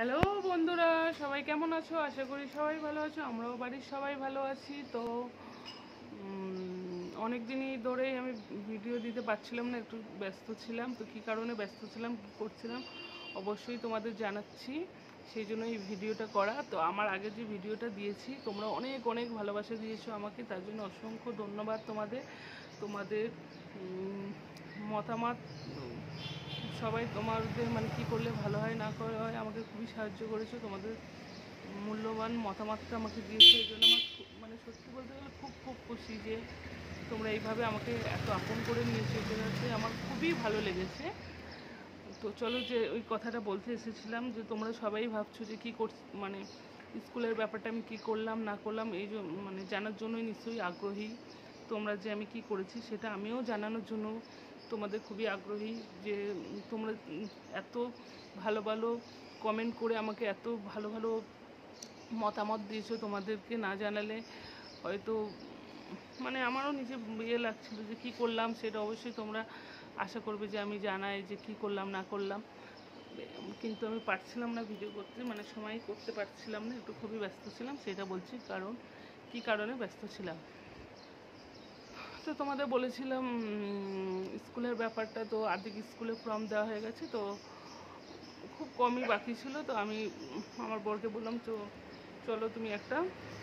Hello বন্ধুরা, সবাই কেমন আছো? আশা করি সবাই ভালো আছো। আমরাও বাড়ির সবাই ভালো আছি। তো অনেক দিনই ধরেই আমি ভিডিও দিতে পারছিলাম না, একটু ব্যস্ত ছিলাম। তো কী কারণে ব্যস্ত ছিলাম, কী করছিলাম অবশ্যই তোমাদের জানাচ্ছি। সেই জন্য এই ভিডিওটা করা। তো আমার আগে যে ভিডিওটা দিয়েছি তোমরা অনেক অনেক ভালোবাসা দিয়েছো আমাকে, তার জন্য অসংখ্য ধন্যবাদ তোমাদের। তোমাদের মতামত সবাই তোমাদের মানে কী করলে ভালো হয় না করা হয় আমাকে খুবই সাহায্য করেছো। তোমাদের মূল্যবান মতামতটা আমাকে দিয়েছো, এই জন্য আমার মানে সত্যি বলতে গেলে খুব খুব খুশি যে তোমরা এইভাবে আমাকে এত আপন করে নিয়েছো। এটাতে আমার খুবই ভালো লেগেছে। তো চলো, যে ওই কথাটা বলতে এসেছিলাম যে তোমরা সবাই ভাবছো যে কী মানে স্কুলের ব্যাপারটা আমি কী করলাম না করলাম, এই মানে জানার জন্যই নিশ্চয়ই আগ্রহী তোমরা যে আমি কি করেছি সেটা আমিও জানানোর জন্য তোমাদের খুবই আগ্রহী। যে তোমরা এত ভালো ভালো কমেন্ট করে আমাকে এত ভালো ভালো মতামত দিয়েছো। তোমাদেরকে না জানালে হয়তো মানে আমারও নিজে ইয়ে লাগছিল যে কী করলাম, সেটা অবশ্যই তোমরা আশা করবে যে আমি জানাই যে কী করলাম না করলাম। কিন্তু আমি পারছিলাম না ভিডিও করতে, মানে সময় করতে পারছিলাম না, একটু খুবই ব্যস্ত ছিলাম। সেটা বলছি কারণ কী কারণে ব্যস্ত ছিলাম। তো তোমাদের বলেছিলাম স্কুলের ব্যাপারটা, তো আর্ধেক স্কুলে ফর্ম দেওয়া হয়ে গেছে, তো খুব কমই বাকি ছিল। তো আমি আমার বরকে বললাম তো চলো তুমি একটা,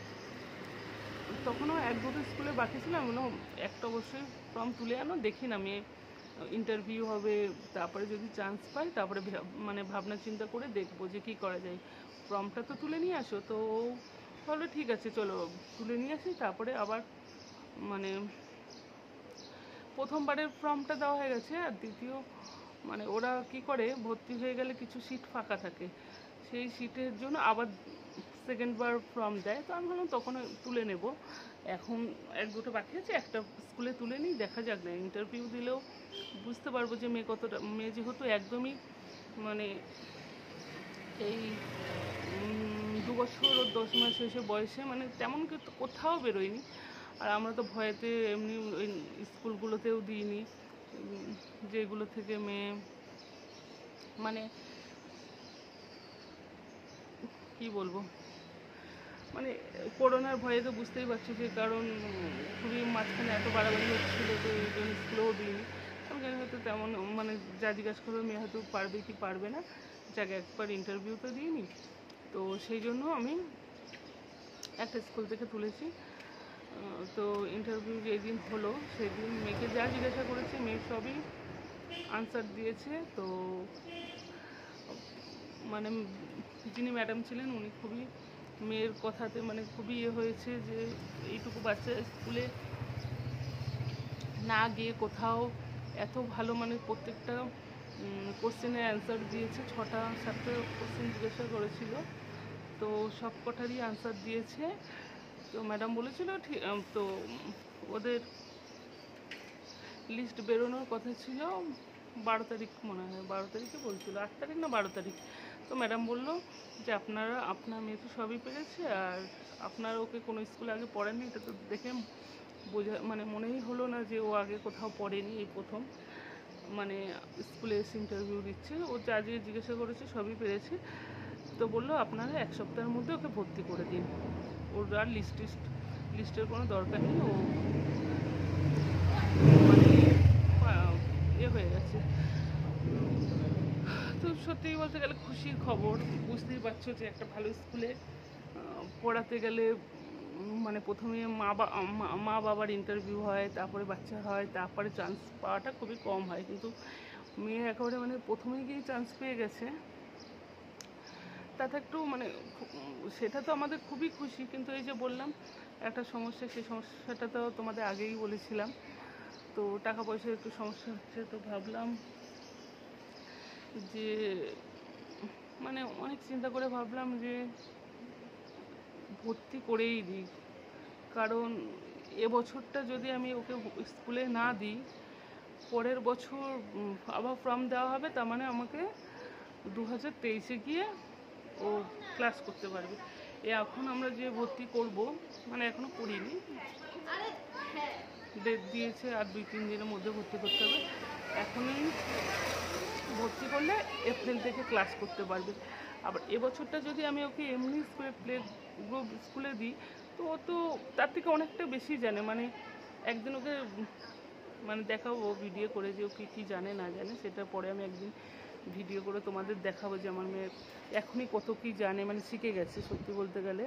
তখনও এক দুটো স্কুলে বাকি ছিল, আমি বললাম একটা অবশ্যই ফর্ম তুলে আনো, দেখি না আমি ইন্টারভিউ হবে, তারপরে যদি চান্স পাই তারপরে মানে ভাবনা চিন্তা করে দেখবো যে কী করা যায়। ফর্মটা তো তুলে নিয়ে আসো। তো বললো ঠিক আছে চলো তুলে নিয়ে আসি, তারপরে আবার মানে প্রথমবারের ফর্মটা দেওয়া হয়ে গেছে, আর দ্বিতীয় মানে ওরা কি করে ভর্তি হয়ে গেলে কিছু সিট ফাঁকা থাকে, সেই সিটের জন্য আবার সেকেন্ডবার ফর্ম দেয়। তো আমি ভাবলাম তখন তুলে নেব, এখন এক দুটো বাকি আছে, একটা স্কুলে তুলে নিই, দেখা যাক না ইন্টারভিউ দিলেও বুঝতে পারবো যে মেয়ে যেহেতু একদমই মানে এই 2 বছর ও 10 মাস এসে বয়সে মানে তেমন কোথাও বেরোয়নি। আর আমরা তো ভয়েতে এমনি ওই স্কুলগুলোতেও দিইনি যেগুলো থেকে মেয়ে মানে কি বলবো, মানে করোনার ভয়ে তো বুঝতেই পারছি যে, কারণ খুবই মাঝখানে এত বাড়াবাড়ি হচ্ছিলো, তো এই জন্য স্কুলেও দিইনি। আমি জানি হয়তো তেমন মানে যা জিজ্ঞাসা করবে মেয়ে হয়তো পারবে কি পারবে না, যাকে একবার ইন্টারভিউ তো দিইনি। তো সেই জন্য আমি একটা স্কুল থেকে তুলেছি। তো ইন্টারভিউ যেদিন হলো সেদিন মেয়েকে যা জিজ্ঞাসা করেছে মেয়ে সবই আনসার দিয়েছে। তো মানে যিনি ম্যাডাম ছিলেন উনি খুবই মেয়ের কথাতে মানে খুবই হয়েছে যে এইটুকু বাচ্চা স্কুলে না গিয়ে কোথাও এত ভালো মানে প্রত্যেকটা কোশ্চেনের অ্যান্সার দিয়েছে। 6-7টা কোশ্চেন জিজ্ঞাসা করেছিল, তো সব কটারই আনসার দিয়েছে। তো ম্যাডাম বলেছিল ঠিক, তো ওদের লিস্ট বেরোনোর কথা ছিল 12 তারিখ, মনে হয় 12 তারিখে বলছিল, 8 তারিখ না 12 তারিখ। তো ম্যাডাম বললো যে আপনার মেয়ে তো সবই পেরেছে, আর আপনারা ওকে কোনো স্কুলে আগে পড়েননি, এটা তো দেখে মানে মনেই হলো না যে ও আগে কোথাও পড়েনি, এই প্রথম মানে স্কুলে এসে ইন্টারভিউ দিচ্ছে। ও যা যে জিজ্ঞাসা করেছে সবই পেরেছে। তো বললো আপনারা 1 সপ্তাহের মধ্যে ওকে ভর্তি করে দিন, ওর আর লিস্টের কোনো দরকার নেই, ও মানে হয়ে গেছে। তো সত্যিই বলতে গেলে খুশির খবর। বুঝতেই পারছো যে একটা ভালো স্কুলে পড়াতে গেলে মানে প্রথমে মা বাবার ইন্টারভিউ হয়, তারপরে বাচ্চা হয়, তারপরে চান্স পাওয়াটা খুবই কম হয়, কিন্তু মেয়ে একেবারে মানে প্রথমেই গিয়ে চান্স পেয়ে গেছে। তাতে একটু মানে সেটা তো আমাদের খুবই খুশি, কিন্তু এই যে বললাম একটা সমস্যা, সেই সমস্যাটা তো তোমাদের আগেই বলেছিলাম। তো টাকা পয়সার একটু সমস্যা হচ্ছে, তো ভাবলাম যে মানে অনেক চিন্তা করে ভাবলাম যে ভর্তি করেই দিই, কারণ এবছরটা যদি আমি ওকে স্কুলে না দিই, পরের বছর আবার ফর্ম দেওয়া হবে, তার মানে আমাকে 2023-এ গিয়ে ও ক্লাস করতে পারবে। এখন আমরা যে ভর্তি করব মানে এখনও করিনি, ডেট দিয়েছে আর 2-3 দিনের মধ্যে ভর্তি করতে হবে। এখনই ভর্তি করলে এপ্রিল থেকে ক্লাস করতে পারবে। আবার এবছরটা যদি আমি ওকে এমনি স্কুলে প্লে গ্রুপ স্কুলে দিই, তো ও তো তার থেকে অনেকটা বেশি জানে। মানে একদিন ওকে মানে দেখাবো ভিডিও করে যে ও কী কী জানে না জানে, সেটা পরে আমি একদিন ভিডিও করে তোমাদের দেখাবো যে আমার মেয়ে এখনই কত কী জানে, মানে শিখে গেছে সত্যি বলতে গেলে।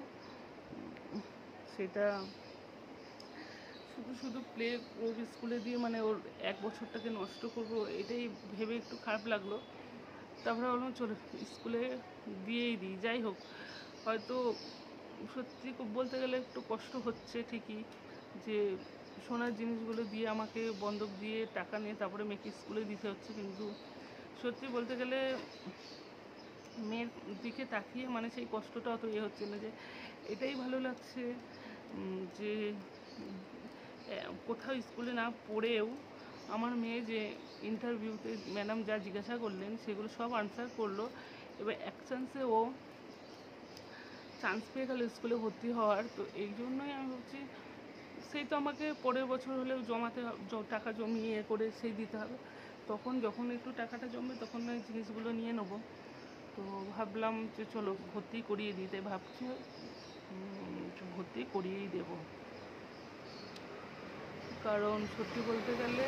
সেটা শুধু শুধু প্লে গ্রুপ স্কুলে দিয়ে মানে ওর 1 বছরটাকে নষ্ট করবো, এটাই ভেবে একটু খারাপ লাগলো। তারপরে বললাম চলো স্কুলে দিয়েই দিই। যাই হোক, হয়তো সত্যি খুব বলতে গেলে একটু কষ্ট হচ্ছে ঠিকই, যে সোনার জিনিসগুলো দিয়ে আমাকে বন্ধক দিয়ে টাকা নিয়ে তারপরে মেয়েকে স্কুলে দিতে হচ্ছে, কিন্তু সত্যি বলতে গেলে মেয়ের দিকে তাকিয়ে মানে সেই কষ্টটা অত হচ্ছে না। যে এটাই ভালো লাগছে যে কোথাও স্কুলে না পড়েও আমার মেয়ে যে ইন্টারভিউতে ম্যাডাম যা জিজ্ঞাসা করলেন সেগুলো সব আনসার করলো। এবার এক চান্সে ও চান্স পেয়ে গেল স্কুলে ভর্তি হওয়ার। তো এই জন্যই আমি ভাবছি সেই তো আমাকে পরের বছর হলেও জমাতে টাকা জমিয়ে করে সেই দিতে হবে, তখন যখন একটু টাকাটা জমবে তখন ওই জিনিসগুলো নিয়ে নেবো। তো ভাবলাম যে চলো ভর্তি করিয়ে দিতে, ভাবছি ভর্তি করিয়েই দেব। কারণ সত্যি বলতে গেলে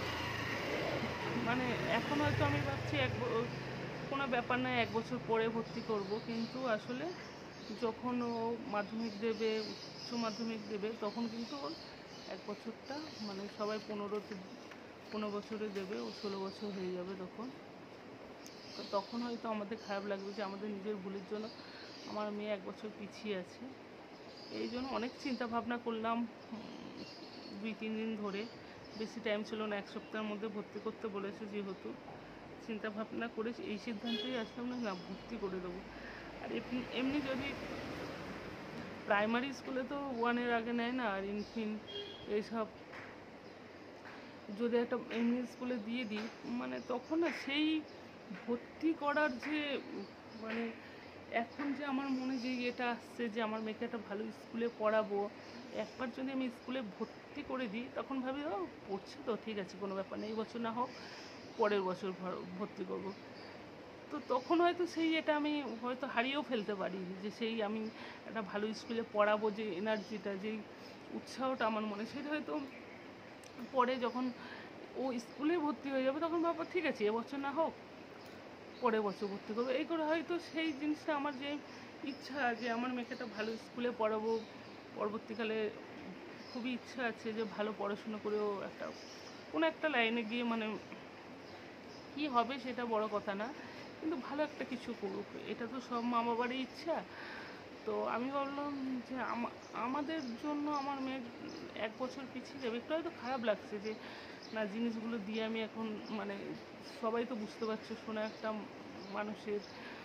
মানে এখন হয়তো আমি ভাবছি কোনো ব্যাপার নয় 1 বছর পরে ভর্তি করব, কিন্তু আসলে যখন ও মাধ্যমিক দেবে, উচ্চ মাধ্যমিক দেবে, তখন কিন্তু ওর 1 বছরটা মানে সবাই 15 বছরে দেবে, ও 16 বছর হয়ে যাবে তখন। তো তখন হয়তো আমাদের খারাপ লাগবে যে আমাদের নিজের ভুলের জন্য আমার মেয়ে 1 বছর পিছিয়ে আছে। এই জন্য অনেক চিন্তা ভাবনা করলাম 2-3 দিন ধরে, বেশি টাইম ছিল না, 1 সপ্তাহের মধ্যে ভর্তি করতে বলেছে, যেহেতু চিন্তা ভাবনা করে এই সিদ্ধান্তেই আসলাম না ভর্তি করে দেবো। আর এমনি যদি প্রাইমারি স্কুলে তো 1-এর আগে নেয় না, আর ইনফিন এইসব যদি একটা এমনি স্কুলে দিয়ে দিই মানে তখন না সেই ভর্তি করার যে মানে এখন যে আমার মনে যে এটা আসছে যে আমার মেয়েকে একটা ভালো স্কুলে পড়াবো, একবার যদি আমি স্কুলে ভর্তি করে দিই তখন ভাবি ও পড়ছে তো ঠিক আছে কোনো ব্যাপার নেই, এই বছর না হোক পরের বছর ভর্তি করব। তো তখন হয়তো সেই এটা আমি হয়তো হারিয়েও ফেলতে পারি, যে সেই আমি একটা ভালো স্কুলে পড়াবো যে এনার্জিটা, যেই উৎসাহটা আমার মনে, সেটা হয়তো পরে যখন ও স্কুলে ভর্তি হয়ে যাবে তখন ভাববো ঠিক আছে এবছর না হোক পরের বছর ভর্তি করবো। এই করে হয়তো সেই জিনিসটা আমার যে ইচ্ছা যে আমার মেয়েকে একটা ভালো স্কুলে পড়াবো, পরবর্তীকালে খুবই ইচ্ছা আছে যে ভালো পড়াশুনো করেও কোনো একটা লাইনে গিয়ে মানে কী হবে সেটা বড় কথা না, কিন্তু ভালো একটা কিছু করুক, এটা তো সব মা বাবারই ইচ্ছা। তো আমি ভাবলাম যে আমাদের জন্য আমার মেয়ে 1 বছর পিছিয়ে যাবে, একটু হয়তো খারাপ লাগছে যে না জিনিসগুলো দিয়ে আমি এখন মানে সবাই তো বুঝতে পারছো শোনা একটা মানুষের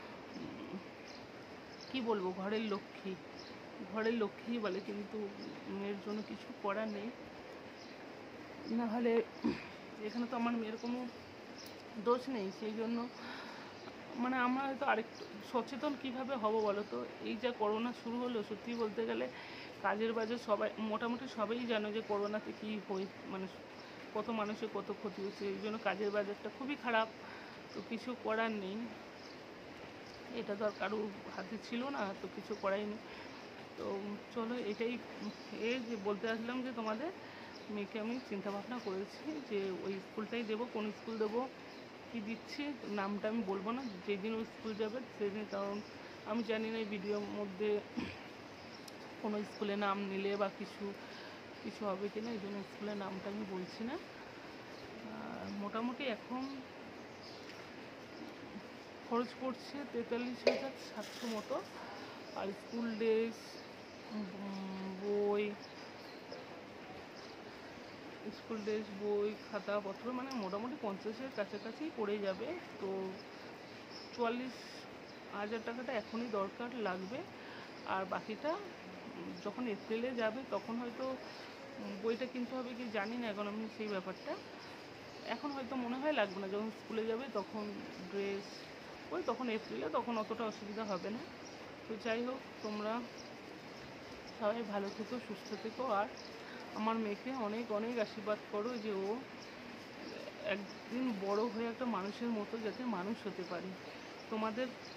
কি বলবো ঘরের লক্ষ্মী বলে, কিন্তু মেয়ের জন্য কিছু করার নেই। নাহলে এখানে তো আমার মেয়ের কোনো দোষ নেই, সেই জন্য মানে আমরা হয়তো আরেকটু সচেতন কীভাবে হব বলো তো। এই যা করোনা শুরু হলো, সত্যি বলতে গেলে কাজের বাজার সবাই মোটামুটি সবাই জানো যে করোনাতে কী মানে কত মানুষের কত ক্ষতি হচ্ছে, এই জন্য কাজের বাজারটা খুবই খারাপ। তো কিছু করার নেই, এটা তো আর কারোর হাতে ছিল না, তো কিছু করাই নেই। তো চলো এটাই যে বলতে আসলাম যে তোমাদের মেয়েকে আমি চিন্তা ভাবনা করেছি যে ওই স্কুলটাই দেবো। কোন স্কুল দেবো কি দিচ্ছি নামটা আমি বলবো না, যেদিন ওই স্কুল যাবে সেদিন, কারণ আমি জানি না এই ভিডিওর মধ্যে কোনো স্কুলে নাম নিলে বা কিছু হবে কি না, এই জন্য স্কুলের নামটা আমি বলছি না। মোটামুটি এখন খরচ পড়ছে 43,700 মতো, আর স্কুল ড্রেস বই খাতাপত্র মানে মোটামুটি 50-এর কাছাকাছি পড়ে যাবে। তো 44,000 টাকাটা এখনই দরকার লাগবে, আর বাকিটা যখন এপ্রিলে যাবে তখন হয়তো বইটা কিনতে হবে কি জানি না, এখন আমি সেই ব্যাপারটা এখন হয়তো মনে হয় লাগবে না, যখন স্কুলে যাবে তখন ড্রেস ওই তখন এপ্রিলে, তখন অতটা অসুবিধা হবে না। তো যাই হোক, তোমরা সবাই ভালো থেকো, সুস্থ থেকো, আর আমার মেয়েকে অনেক অনেক আশীর্বাদ করো যে ও একদিন বড় হয়ে একটা মানুষের মতো যাতে মানুষ হতে পারে। তোমাদের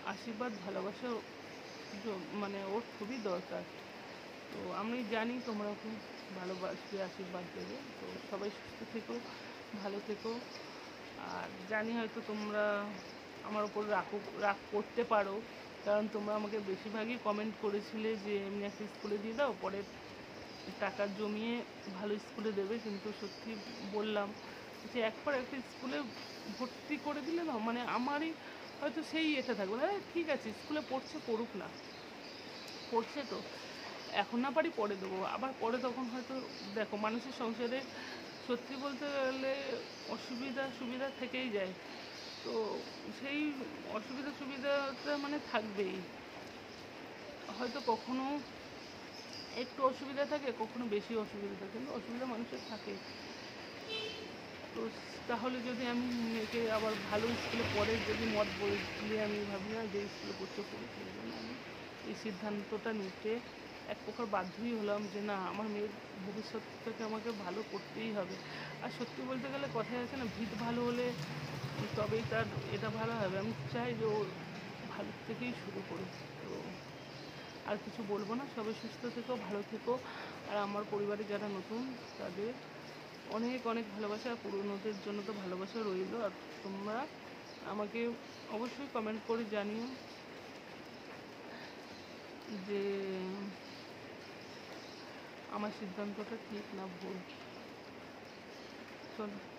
আশীর্বাদ ভালোবাসা মানে ওর খুবই দরকার। তো আমি জানি তোমরা ওকে ভালোবাসবে, আশীর্বাদ দেবে। তো সবাই সুস্থ থেকো, ভালো থেকো। আর জানি হয়তো তোমরা আমার ওপর রাগ করতে পারো, কারণ তোমরা আমাকে বেশিরভাগই কমেন্ট করেছিলে যে এমনি একটা স্কুলে দিয়ে দাও, পরে টাকা জমিয়ে ভালো স্কুলে দেবে। কিন্তু সত্যি বললাম যে একবার একটা স্কুলে ভর্তি করে দিলে না, মানে আমারই হয়তো সেই এটা থাকবে, হ্যাঁ ঠিক আছে স্কুলে পড়ছে, পড়ুক না, পড়ছে তো এখন না পারি পরে দেবো, আবার পরে তখন হয়তো দেখো মানুষের সংসারে সত্যি বলতে গেলে সুবিধা থেকেই যায়। তো সেই সুবিধাটা মানে থাকবেই, হয়তো কখনো একটু অসুবিধা থাকে, কখনো বেশি অসুবিধা থাকে, কিন্তু অসুবিধা মানুষের থাকে। তো তাহলে যদি আমি মেয়েকে আবার ভালো স্কুলে পড়ে যদি মত বললে, আমি ভাবি না যে স্কুলে পড়তে পড়ে, সেই জন্য আমি এই সিদ্ধান্তটা নিতে এক প্রকার বাধ্যই হলাম যে না, আমার মেয়ের ভবিষ্যৎটাকে আমাকে ভালো করতেই হবে। আর সত্যি বলতে গেলে কথায় আছে না, ভিত ভালো হলে তবেই তার এটা ভালো হবে। আমি চাই যে ও ভালো থেকেই শুরু করুক। তো আর কিছু বলবো না, সবাই সুস্থ থেকো, ভালো থেকো। আর আমার পরিবারে যারা নতুন তাদের অনেক অনেক ভালোবাসা, আর পুরনোদের জন্য তো ভালোবাসা রইল। আর তোমরা আমাকে অবশ্যই কমেন্ট করে জানিও যে আমার সিদ্ধান্তটা ঠিক না ভুল। চলো।